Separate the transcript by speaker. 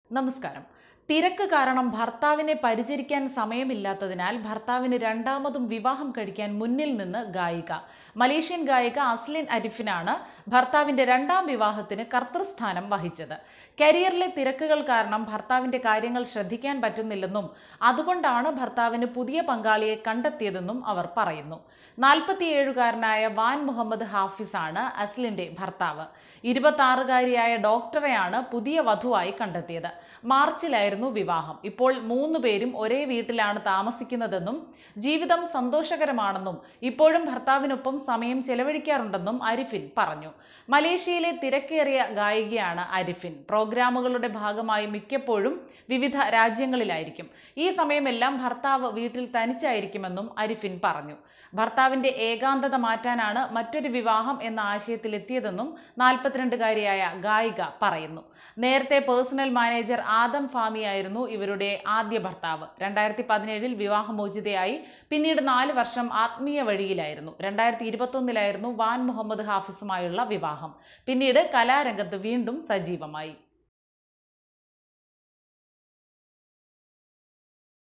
Speaker 1: നമസ്കാരം. തിരക്ക് കാരണം ഭർത്താവിനെ പരിചരിക്കാൻ സമയമില്ലാത്തതിനാൽ ഭർത്താവിന് രണ്ടാമതും വിവാഹം കഴിക്കാൻ മുന്നിൽ നിന്ന് ഗായിക. മലേഷ്യൻ ഗായിക അസ്ലിൻ അരിഫിനാണ് ഭർത്താവിന്റെ രണ്ടാം വിവാഹത്തിന് കർതൃസ്ഥാനം വഹിച്ചത്. കരിയറിലെ തിരക്കുകൾ കാരണം ഭർത്താവിന്റെ കാര്യങ്ങൾ ശ്രദ്ധിക്കാൻ പറ്റുന്നില്ലെന്നും അതുകൊണ്ടാണ് ഭർത്താവിന് പുതിയ പങ്കാളിയെ കണ്ടെത്തിയതെന്നും അവർ പറയുന്നു. 47-കാരനായ വാൻ മുഹമ്മദ് ഹാഫിസാണ് അസ്ലിന്റെ ഭർത്താവ്. 26-കാരിയായ ഡോക്ടറെയാണ് പുതിയ വധുവായി കണ്ടെത്തിയത്. മാർച്ചിലായിരുന്നു വിവാഹം. ഇപ്പോൾ 3 പേരും ഒരേ വീട്ടിലാണ് താമസിക്കുന്നതെന്നും ജീവിതം സന്തോഷകരമാണെന്നും ഇപ്പോഴും ഭർത്താവിനൊപ്പം സമയം ചെലവഴിക്കാറുണ്ടെന്നും അരിഫിൻ പറഞ്ഞു. മലേഷ്യയിലെ തിരക്കേറിയ ഗായികയാണ് അരിഫിൻ. പ്രോഗ്രാമുകളുടെ ഭാഗമായി മിക്കപ്പോഴും വിവിധ രാജ്യങ്ങളിലായിരിക്കും. ഈ സമയമെല്ലാം ഭർത്താവ് വീട്ടിൽ തനിച്ചായിരിക്കുമെന്നും അരിഫിൻ പറഞ്ഞു. ഭർത്താവിന്റെ ഏകാന്തത മാറ്റാനാണ് മറ്റൊരു വിവാഹം എന്ന ആശയത്തിലെത്തിയതെന്നും 42-കാരിയായ ഗായിക പറയുന്നു. നേരത്തെ പേഴ്സണൽ മാനേജർ ആദം ഫാമിയായിരുന്നു ഇവരുടെ ആദ്യ ഭർത്താവ്. 2017-ൽ വിവാഹമോചിതയായി. പിന്നീട് 4 വർഷം ആത്മീയ വഴിയിലായിരുന്നു. 2021-ലായിരുന്നു വാൻ മുഹമ്മദ് ഹാഫിസുമായുള്ള വിവാഹം. പിന്നീട് കലാരംഗത്ത് വീണ്ടും സജീവമായി.